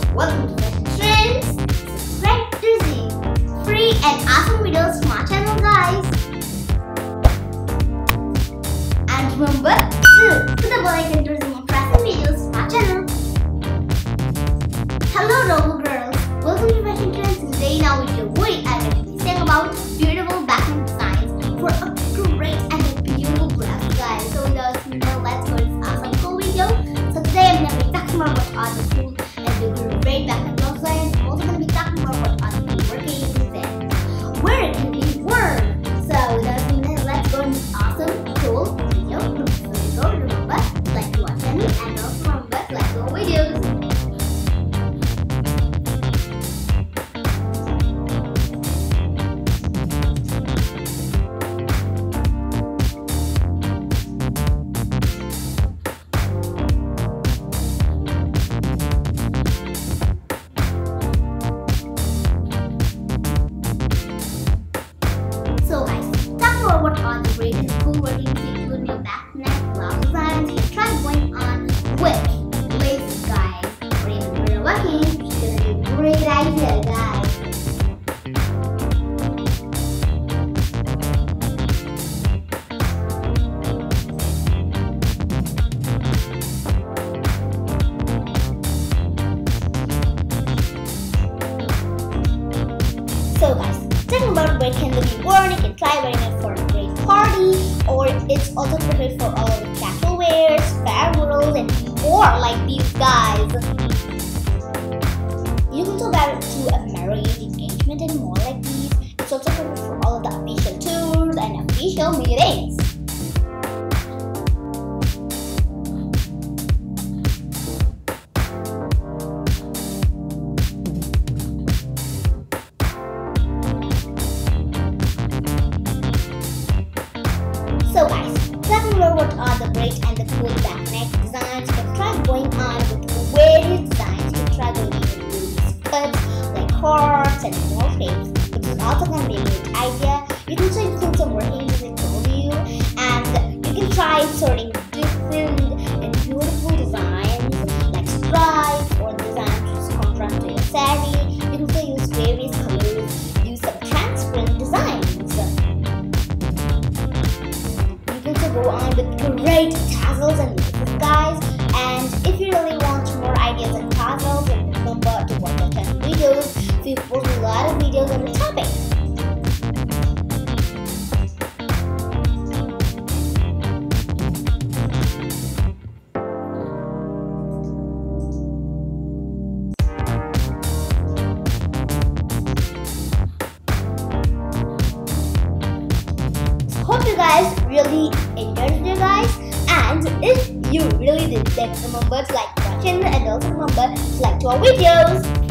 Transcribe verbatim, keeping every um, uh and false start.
Welcome to Fashion Trends. Subscribe to see free and awesome videos from our channel, guys. And remember to hit the bell icon to receive more fashion videos from our channel. Hello, Robo Girls. Welcome to Fashion Trends. Today, in our video, we are going to be saying about beautiful background designs for a great and a beautiful blouse, guys. So, without further, let's go to this awesome cool video. So today, I'm going to be talking about what are the cool and the great background designs. I'm also going to be talking about what are the working designs, where it can be worn. So, without further, let's go to this awesome cool video. So, remember, like to watch channel and also remember to like our videos. So guys, talk about what are the great and cool working things with your back neck blouse designs. You try going on with laces, guys, or even when you're working. It's gonna be a great idea, guys. So guys, talking about where can they be worn, you can try wearing it for a great party, or it's also perfect for all of the casual wears, farewells, and more like these guys. You can also wear it to a marriage, engagement, and more like these. It's also perfect for all of the official tours and official meetings. So guys, talking about what are the great and the cool back neck designs, you can try going on with various designs. You can try going even with skirts, like hearts and more shapes, which is also going to be a great idea. You can try doing some working as I told you, and you can try inserting different and beautiful designs like stripes or designs which is contrast to your saree. You can also use various colors, use some transparent designs. Go on with great tassels and laces, guys. And if you really want more ideas on tassels, then remember to watch our channel videos. We post a lot of videos on the topic. Hope you guys really enjoyed it, guys. And if you really did, then remember to like our channel and also remember to like to our videos.